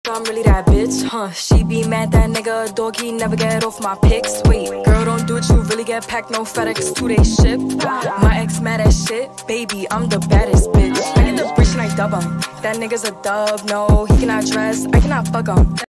I'm really that bitch, huh? She be mad that nigga a dog, he never get off my pics. Wait, girl, don't do it, you really get packed, no FedEx 2-day ship. My ex mad as shit, baby, I'm the baddest bitch. I get the breach and I dub him. That nigga's a dub, no, he cannot dress, I cannot fuck him.